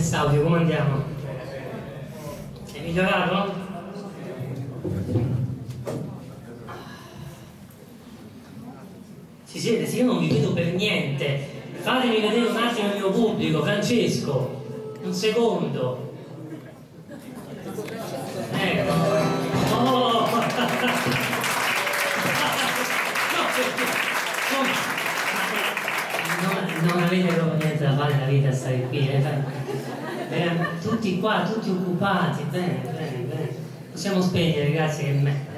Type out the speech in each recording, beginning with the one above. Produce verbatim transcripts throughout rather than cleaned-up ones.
quest'audio, come andiamo? È migliorato? Ci siete? Sì, io non vi vedo per niente. Fatemi vedere un attimo il mio pubblico. Francesco, un secondo. Ecco. Oh. No, non avete proprio niente da fare nella vita a stare qui, eh? Eh, tutti qua, tutti occupati, bene, bene, bene. Possiamo spegnere, grazie che me.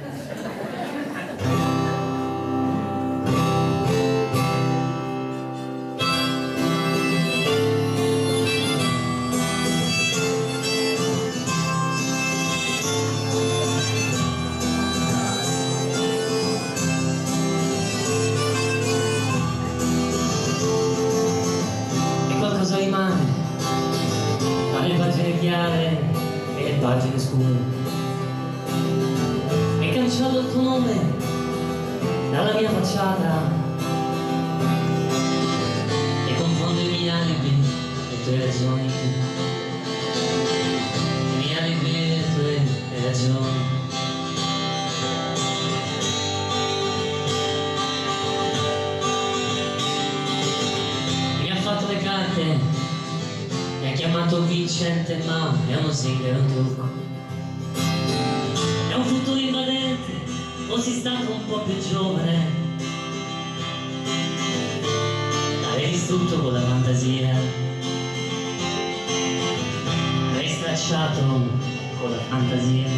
E le pagine scure. Hai cancellato il tuo nome dalla mia facciata e confondo i miei alibi e le tue ragioni, i miei alibi e le tue ragioni. Mi ha fatto le carte, mi ha chiamato vincente, ma è uno sigla, è un trucco. È un futuro invadente, o si sta un po' più giovane. L'hai distrutto con la fantasia, l'hai stracciato con la fantasia.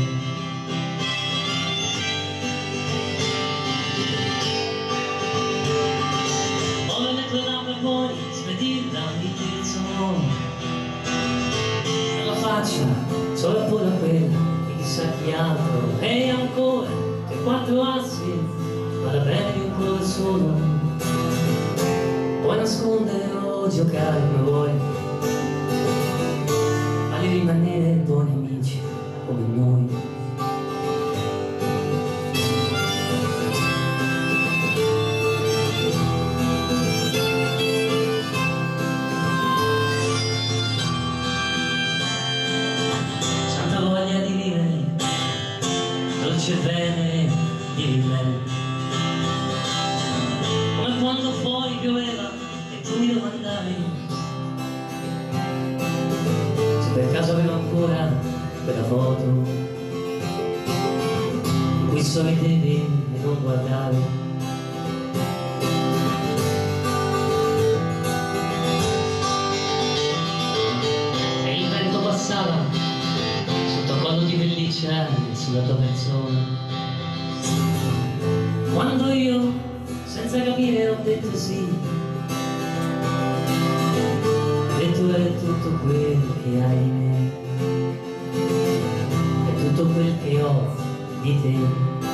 Ora le tue labbra poi spedirla di terzo uomo. Faccia solo pure quella e chissà chi altro. E ancora che quattro assi vale bene di un colore solo. Puoi nascondere o giocare come vuoi, ma devi rimanere buoni amici come noi. Dolce bene di vivere, come quando fuori pioveva e tu mi domandavi se per caso avevo ancora quella foto in cui sorridevi e non guardavi. E il vento passava sotto collo di pelliccia sulla tua persona, quando io senza capire ho detto sì, e tu eri tutto quel che hai in me e tutto quel che ho di te.